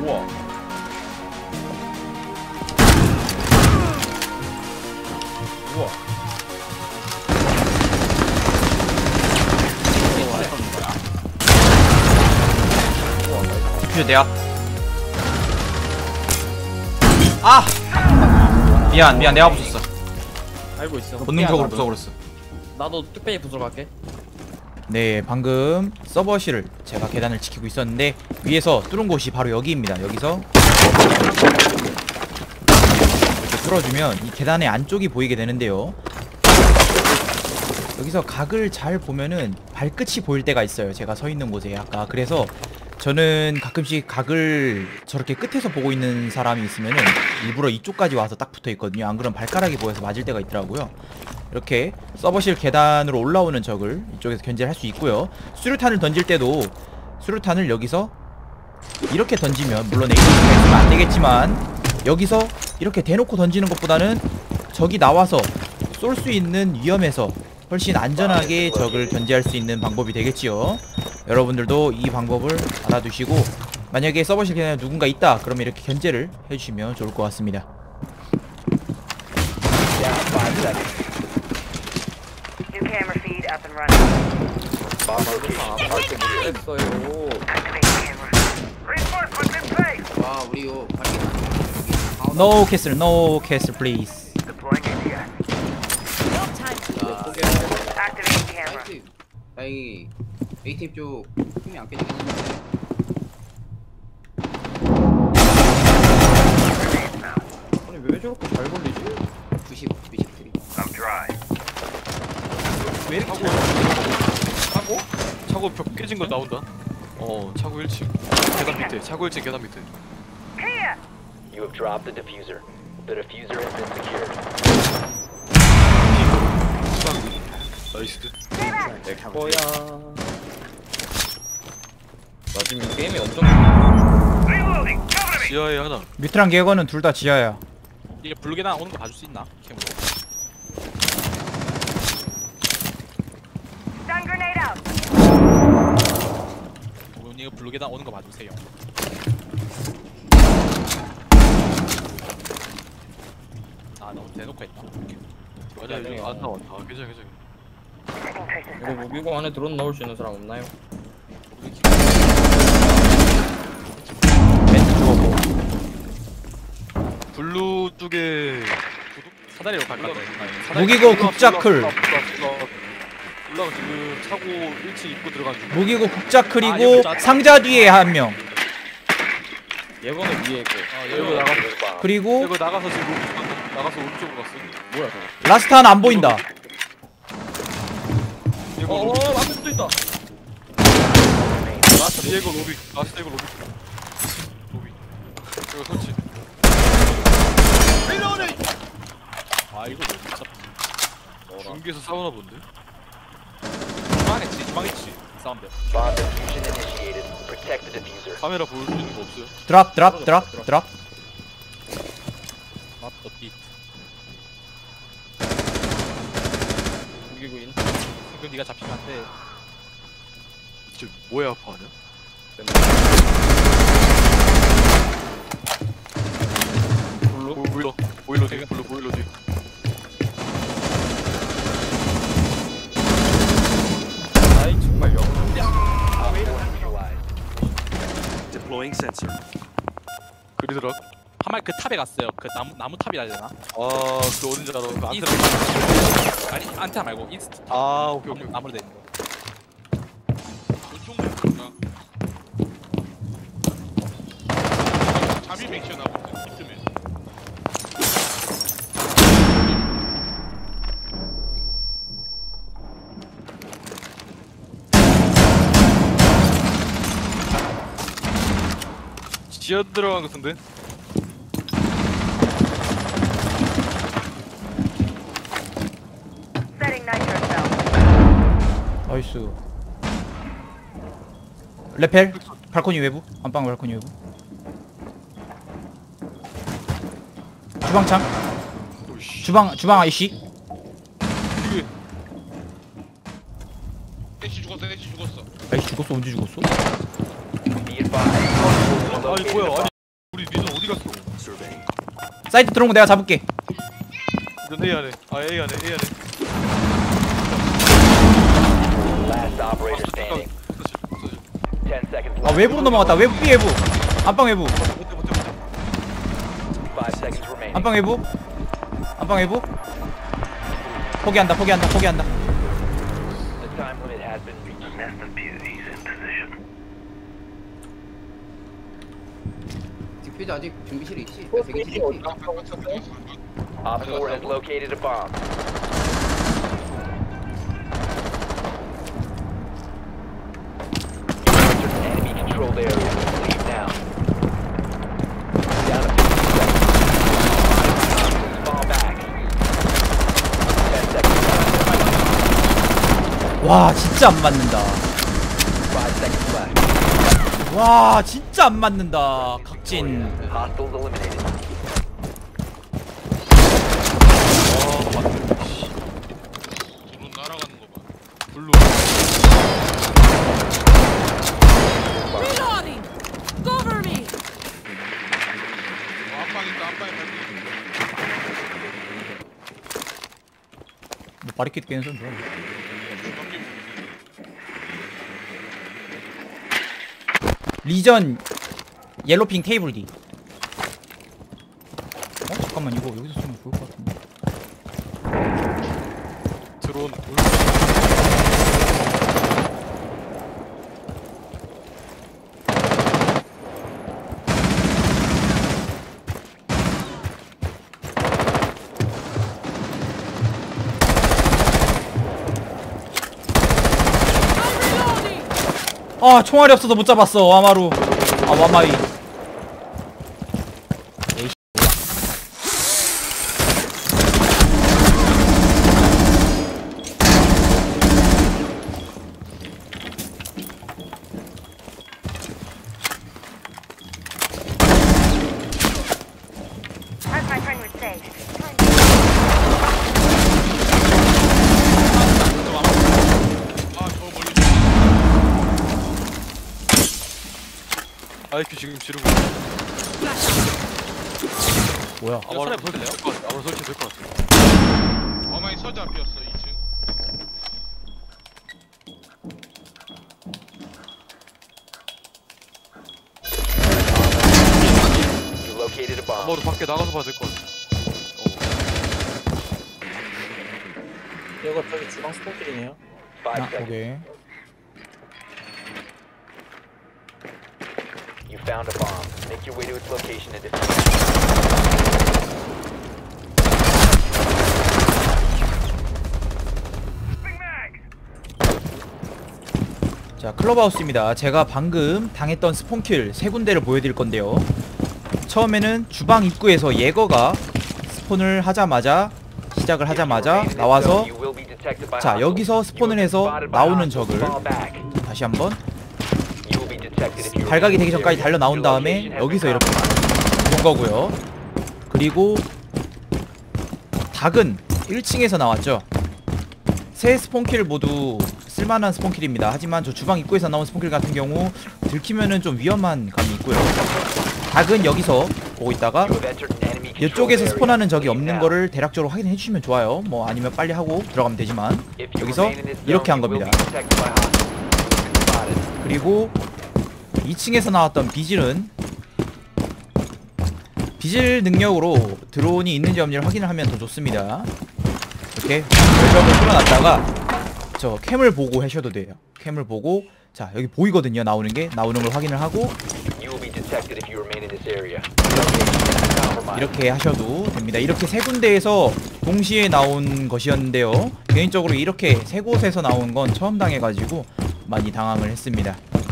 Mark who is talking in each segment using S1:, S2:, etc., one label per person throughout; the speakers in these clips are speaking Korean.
S1: 우와. 우와.
S2: 퓨즈 내야. 아! 미안 내가 부쉈어.
S1: 알고 있어.
S2: 본능적으로 부숴버렸어.
S1: 나도 뚝배기 부숴 갈게.
S2: 네, 방금 서버실을 제가 계단을 지키고 있었는데 위에서 뚫은 곳이 바로 여기입니다. 여기서 이렇게 뚫어주면 이 계단의 안쪽이 보이게 되는데요. 여기서 각을 잘 보면은 발끝이 보일 때가 있어요. 제가 서 있는 곳에 아까. 그래서 저는 가끔씩 각을 저렇게 끝에서 보고 있는 사람이 있으면은 일부러 이쪽까지 와서 딱 붙어 있거든요. 안 그러면 발가락이 보여서 맞을 때가 있더라고요. 이렇게 서버실 계단으로 올라오는 적을 이쪽에서 견제를 할 수 있고요. 수류탄을 던질 때도 수류탄을 여기서 이렇게 던지면, 물론 AK가 있으면 안 되겠지만 여기서 이렇게 대놓고 던지는 것보다는 적이 나와서 쏠 수 있는 위험에서 훨씬 안전하게 적을 견제할 수 있는 방법이 되겠지요. 여러분들도 이 방법을 알아두시고 만약에 서버실 계단에 누군가 있다 그러면 이렇게 견제를 해주시면 좋을 것 같습니다.
S3: New camera feed up and running.
S1: 했어요.
S3: Activate camera. Reinforcements in place.
S4: 와 우리 이거 발기
S2: No castle, no castle, please.
S3: Deploying ATS. Activating camera.
S4: 나이스. 다행히 A팀 쪽 힘이 안 깨지긴 했는데
S1: 아니 왜 저렇게 잘 걸리지?
S4: 90 93
S3: I'm dry.
S5: 왜 이렇게 차고? 차고 벽 깨진 거 나온다. 차고 1층 계단 밑에. 차고 1층 계단 밑에.
S3: Here.
S6: You have dropped the diffuser. The diffuser has been secured.
S5: 나이스.
S1: 내 거야. 나 지금 이 게임이 엄청
S3: Reloading. Cover me.
S5: 지하에 하나.
S2: 뮤트랑 개거는 둘 다 지하야.
S7: 이게 블루계단 오는 거 봐줄 수 있나? 캠으로.
S3: Stun grenade out.
S7: 이거 블루계단 오는 거 봐주세요. 아 너무 대놓고 했다.
S5: 맞아 이거 안 나왔다. 괜찮아.
S3: Setting traces.
S1: 이거 무기고 안에 드론 넣을 수 있는 사람 없나요?
S2: 멘트 주워고.
S5: 블루 쪽에
S7: 사다리로 갈까?
S2: 무기고 국자클.
S5: 올라가 지금 차고 1층 입구 들어간 중.
S2: 무기고 국자클이고 상자 뒤에 한 명.
S1: 예거는 위에 있고.
S5: 이거 나가서
S2: 그리고
S5: 이거 나가서 지금 나가서 오른쪽으로 갔어.
S1: 뭐야 저거?
S2: 라스트 하나 안 보인다.
S5: 이거
S1: 만들 수도 있다.
S5: 디에고 로비. 디에고 로비. 이거 설치.
S7: 아 이거 진짜
S5: 중계에서 싸우나 본데.
S7: 주방했지 사운드.
S6: Bomb diffusion initiated. Protect the diffuser.
S5: 카메라 보여줄 수 있는 거 없어요?
S2: 드랍.
S7: 맞더 비.
S1: 무기고인.
S7: 그럼 네가 잡히면 안 돼.
S5: 지금 뭐야 아파하냐? 보일러 뒤. 보일러 뒤.
S1: 아이 정말 영.
S8: Deploying sensor.
S5: 그리드락.
S7: 한말 그 탑에 갔어요. 그 나무 탑이라 해야 되나?
S5: 그 어딘지 알아. 그 안테나.
S7: 아니 안타 말고 인스트.
S5: 오케이.
S7: 나무로 돼 있는 거.
S9: 잡이 맥시어나고 이쯤에
S5: 지하 들어간 것 같은데?
S3: Setting nitro cell.
S2: 나이스. 레펠 발코니 외부. 안방 발코니 외부. 주방창.
S5: 오이씨.
S2: 주방 아이씨.
S5: 이게
S9: 애쉬 죽었어.
S2: 아이씨 죽었어. 언제 죽었어?
S6: Be advised.
S5: 아니 뭐야? 아니
S2: 사이트 들어온 거 내가 잡을게.
S5: 이건 A 안에. 아 A 안에 A 안에.
S6: Last operator standing. 10 seconds
S2: 아
S6: left.
S2: 외부로 넘어갔다. 외부 B 외부. 안방 외부.
S6: 5 seconds remaining.
S2: 안방 외부. 안방 외부. 포기한다. 포기한다. 포기한다.
S6: The time limit has been reached.
S4: 디퓨저 아직 준비실에 있지? 나 대기실에 있지?
S6: Op 4 has located a bomb. Enter an enemy controlled area. Leave now. Down to 50 seconds. Fall back. 10 seconds left.
S2: 와 진짜 안 맞는다.
S6: 5 seconds left.
S2: 와 진짜 안 맞는다. 각진.
S6: Hostiles eliminated.
S9: 드론 날아가는 거 봐.
S5: 블루.
S10: Reloading! Cover me!
S9: 안방 있다. 안방에 발기.
S2: 뭐 바리케이트 깨는 소리 들어.
S9: 관계
S2: 리전 옐로핑 테이블 D. 잠깐만 이거 여기서 쓰면 좋을 것 같은데.
S5: 드론.
S2: 아 총알이 없어서 못 잡았어. 와마루. 아 와마위. 에이씨.
S3: As my friend would say,
S9: 아, 저 멀리.
S5: IQ 지금 지르고.
S2: 뭐야?
S5: 아마로
S7: 설에 보여줄래요?
S5: 아마로 설치 될 것 같아.
S9: 어마이 서재 앞이었어. 2층.
S6: You located a bomb.
S5: 아마로 밖에 나가서 봐야 될 것 같아.
S1: 이거 저기 주방 스포킬이네요.
S6: 5
S2: 아
S6: seconds.
S2: 오케이.
S6: You found a bomb. Make your way to its location and defuse it.
S2: 자 클럽하우스입니다. 제가 방금 당했던 스폰킬 세 군데를 보여드릴 건데요. 처음에는 주방 입구에서 예거가 스폰을 하자마자 시작을 하자마자 나와서 자 여기서 스폰을 해서 나오는 적을 다시 한번 발각이 되기 전까지 달려 나온 다음에 여기서 이렇게 본 거고요. 그리고 닭은 1층에서 나왔죠. 세 스폰킬 모두 쓸만한 스폰킬입니다. 하지만 저 주방 입구에서 나온 스폰킬 같은 경우 들키면은 좀 위험한 감이 있고요. 닭은 여기서 보고 있다가 이쪽에서 스폰하는 적이 없는 거를 대략적으로 확인해 주시면 좋아요. 뭐 아니면 빨리 하고 들어가면 되지만 여기서 이렇게 한 겁니다. 그리고 2층에서 나왔던 비질은 비질 능력으로 드론이 있는지 없는지를 확인을 하면 더 좋습니다. 이렇게 열벽을 뚫어놨다가 저 캠을 보고 하셔도 돼요. 캠을 보고 자 여기 보이거든요. 나오는 걸 확인을 하고 이렇게 하셔도 됩니다. 이렇게 세 군데에서 동시에 나온 것이었는데요. 개인적으로 이렇게 세 곳에서 나온 건 처음 당해가지고 많이 당황을 했습니다.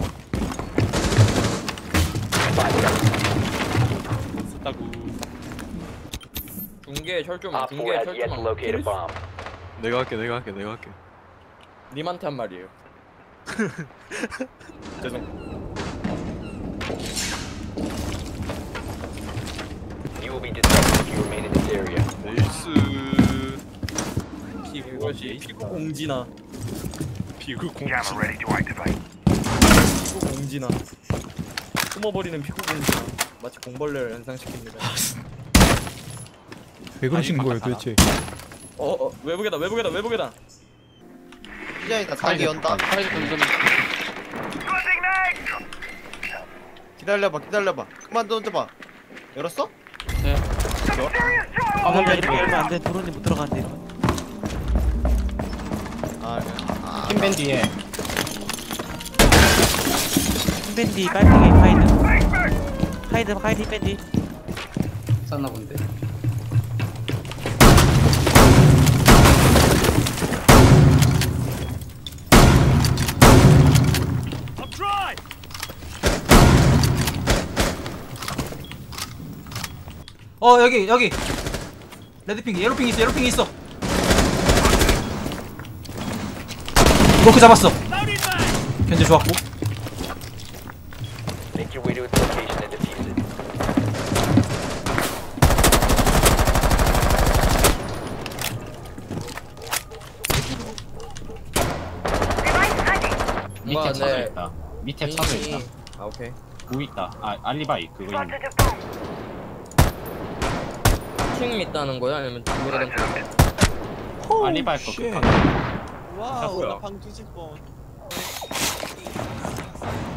S7: 썼다고.
S1: 중계 철조망,
S6: Op 4
S1: 중계
S6: has yet to locate a
S1: 철조망.
S6: bomb.
S5: 내가 할게.
S1: 님한테 한 말이에요. 죄송.
S6: You will be detected if you remain in this area.
S5: 에이스.
S1: 그것이 피구 공지나.
S5: 비그 공지.
S1: 피구 공지나. 숨어버리는 피구 공지나. 마치 공벌레를 연상시킵니다.
S2: 왜 그러시는
S7: 아니,
S2: 거예요
S7: 바깥
S2: 도대체?
S1: 외부계단 외부계단 외부계단.
S11: 피자이다 사기 연다.
S5: 사이즈 던전.
S11: 기다려봐 기다려봐. 그만 던져봐. 열었어?
S12: 이렇게 열면 안돼. 도로님 못 들어간대.
S11: 흰밴 뒤에.
S12: 흰밴디 빨팽이 카이드 흰밴디.
S4: 쌌나 본데.
S2: 여기 레드핑 예로핑 있어. 이거 잡았어. 현재 좋았고.
S6: Make your way to its location and defuse it.
S1: 밑에 차도
S11: 있다. 밑에
S1: 아 오케이.
S11: 뭐 있다. 알리바이 그거 있는.
S1: 킹 있다는 거야 아니면 누구라는 거야?
S11: 알리바이 거.
S12: 와우 나방 뒤질 뻔.